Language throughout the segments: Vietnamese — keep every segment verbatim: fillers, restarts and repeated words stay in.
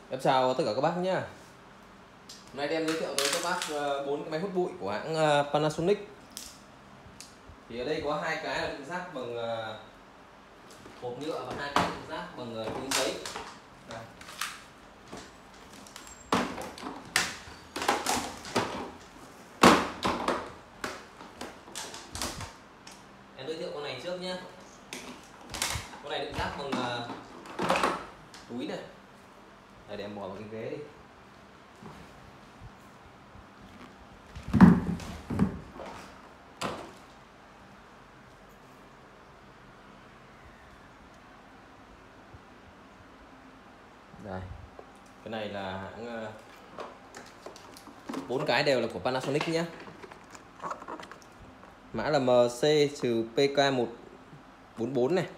Em chào tất cả các bác nhé. Hôm nay em giới thiệu tới các bác bốn cái máy hút bụi của hãng Panasonic. Thì ở đây có hai cái là đựng rác bằng hộp nhựa và hai cái đựng rác bằng túi giấy. Đây. Em giới thiệu con này trước nhé. Con này đựng rác bằng túi này. Đây, để em bỏ vào cái ghế đi. Đây. Cái này là hãng bốn cái đều là của Panasonic nhé. Mã là M C P K một bốn bốn này.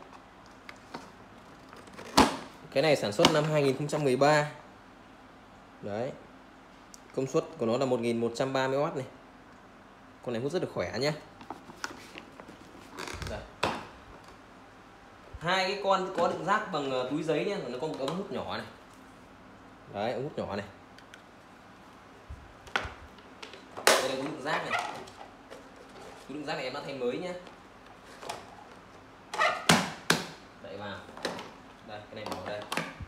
Cái này sản xuất năm hai nghìn không trăm mười ba. Đấy. Công suất của nó là một nghìn một trăm ba mươi oát này. Con này hút rất là khỏe nhé. Đây. Hai cái con có đựng rác bằng túi giấy nhé, nó có một ống hút nhỏ này. Đấy, ống hút nhỏ này. Đây là ống đựng rác này. Túi đựng rác này em đã thay mới nhé. Đậy vào. Đây, cái này bỏ đây.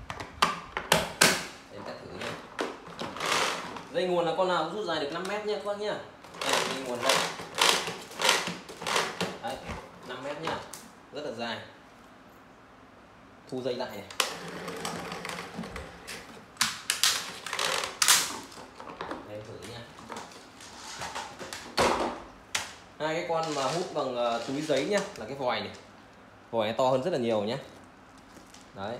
Để em test thử nhé. Dây nguồn là con nào cũng rút dài được năm mét nhé các bác nhé. Đây, dây nguồn đây. Đấy, năm mét nhá. Rất là dài. Thu dây lại này. Đây thử nha. Hai cái con mà hút bằng uh, túi giấy nhá, là cái vòi này. Vòi này to hơn rất là nhiều nhé. Đấy.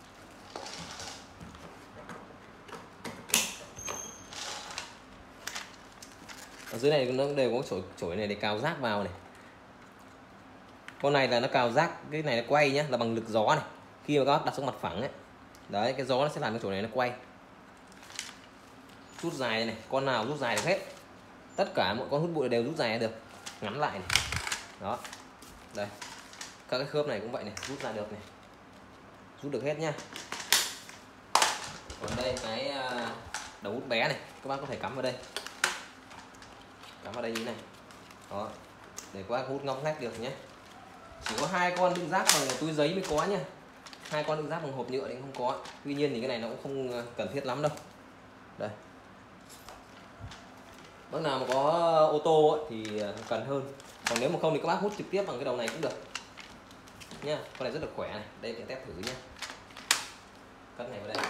Ở dưới này nó đều có chổi chổi này để cào rác vào này. Con này là nó cào rác, cái này nó quay nhá, là bằng lực gió này. Khi mà các bác đặt xuống mặt phẳng ấy. Đấy, cái gió nó sẽ làm cái chổi này nó quay. Rút dài này, con nào rút dài được hết. Tất cả mọi con hút bụi đều rút dài được. Ngắn lại này. Đó. Đây. Các cái khớp này cũng vậy này, rút ra được này. Rút được hết nhá. Còn đây cái đầu hút bé này, các bác có thể cắm vào đây. Cắm vào đây như này. Đó. Để các bác hút ngóc ngách được nhé. Chỉ có hai con đựng rác bằng túi giấy mới có nhá. Hai con đựng rác bằng hộp nhựa thì không có. Tuy nhiên thì cái này nó cũng không cần thiết lắm đâu. Đây. Bác nào mà có ô tô ấy, thì cần hơn. Còn nếu mà không thì các bác hút trực tiếp bằng cái đầu này cũng được nha. Con này rất là khỏe này. Đây để test thử nhé. Cắt này vào đây.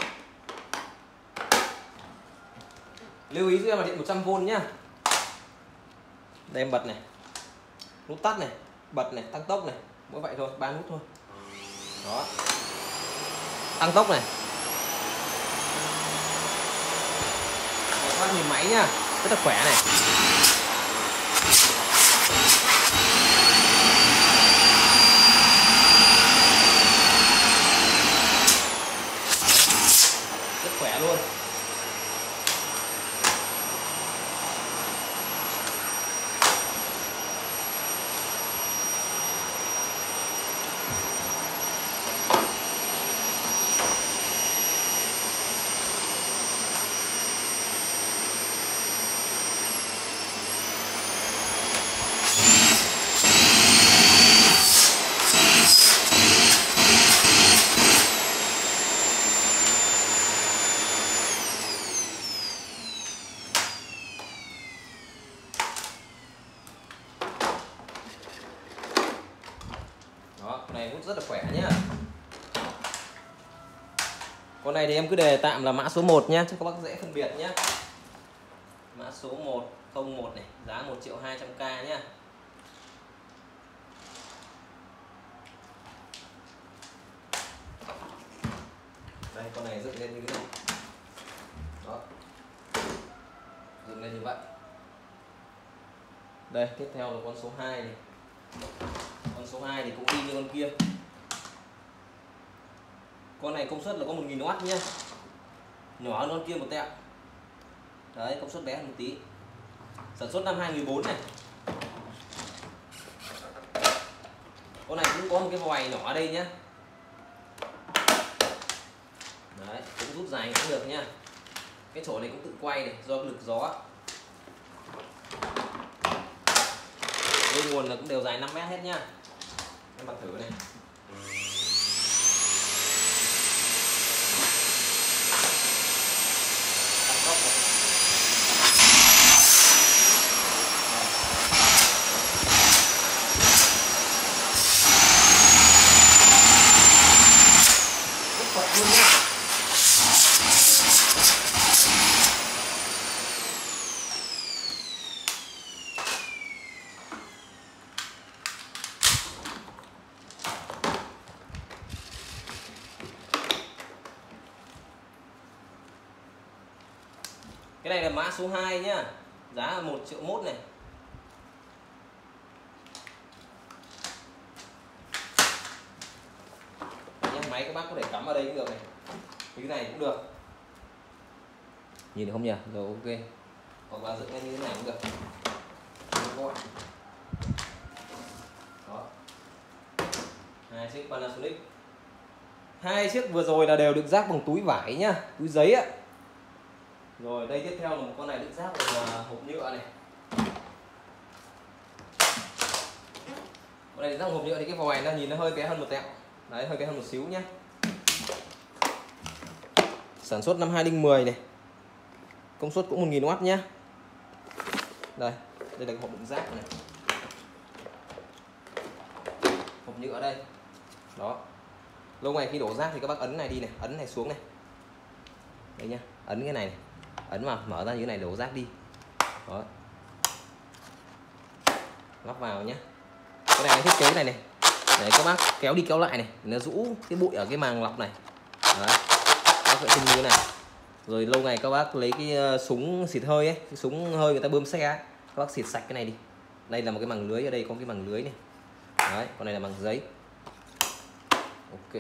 Lưu ý giúp em là điện một trăm vôn nhá. Đây em bật này. Nút tắt này, bật này, tăng tốc này. Mỗi vậy thôi, ba nút thôi. Đó. Tăng tốc này. Các bác nhìn máy nhá, rất là khỏe này. Rất khỏe luôn. Đó, con này hút rất là khỏe nhá. Con này thì em cứ đề tạm là mã số một nhé, cho các bác dễ phân biệt nhé. Mã số một không một này, giá một triệu hai trăm k nhá. Đây, con này dựng lên như thế này. Đó. Dựng lên như vậy. Đây, tiếp theo là con số hai này. Con số hai thì cũng y như con kia. Con này công suất là có một nghìn oát nhá. Nhỏ hơn con kia một tẹo. Đấy, công suất bé hơn một tí. Sản xuất năm hai nghìn không trăm mười bốn này. Con này cũng có một cái vòi nhỏ ở đây nhé. Đấy, cũng rút dài cũng được nhá. Cái chổi này cũng tự quay này do lực gió. Dây nguồn là cũng đều dài năm mét hết nhá. Em bật thử này. Tăng tốc này. Rất bật luôn nhá. Cái này là mã số hai nhá. Giá là một triệu mốt này. Nhá, máy các bác có thể cắm ở đây cũng được này. Cái này cũng được. Nhìn được không nhỉ? Rồi ok. Hoặc là dựng lên như thế này cũng được. Đó. Hai chiếc Panasonic. Hai chiếc vừa rồi là đều được rác bằng túi vải nhá, túi giấy ạ. Rồi đây tiếp theo là một con này được rác bằng hộp nhựa này. Con này được rác bằng hộp nhựa thì cái vòi nó nhìn nó hơi bé hơn một tẹo. Đấy, hơi bé hơn một xíu nhá. Sản xuất năm hai không một không này. Công suất cũng một nghìn oát nhá. Đây, đây là cái hộp đựng rác này. Hộp nhựa đây. Đó. Lâu ngày khi đổ rác thì các bác ấn này đi này, ấn này xuống này. Đây nhá, ấn cái này, này. Ấn vào, mở ra như thế này đổ rác đi. Đó. Lắp vào nhá. Cái này thiết kế này này. Để các bác kéo đi kéo lại này, nó rũ cái bụi ở cái màng lọc này. Đấy. Các vệ sinh như thế này. Rồi lâu ngày các bác lấy cái súng xịt hơi ấy, cái súng hơi người ta bơm xe ấy, các bác xịt sạch cái này đi. Đây là một cái màng lưới, ở đây có cái màng lưới này. Đấy, con này là màng giấy. Ok.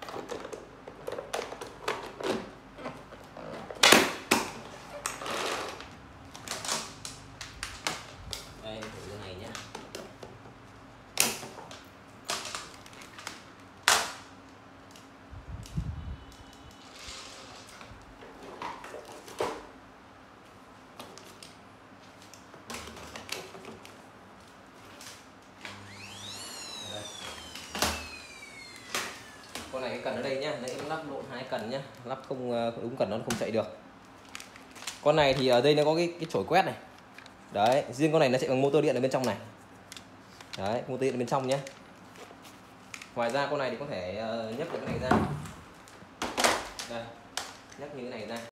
Đây, thử cái này nhé. Con này cái cần ở đây nhá, nãy em lắp lộn hai cần nhá, lắp không đúng cần nó không chạy được. Con này thì ở đây nó có cái cái chổi quét này. Đấy, riêng con này nó chạy bằng motor điện ở bên trong này. Đấy, motor điện ở bên trong nhé. Ngoài ra con này thì có thể uh, nhấc được cái này ra. Đây, nhấc như cái này ra.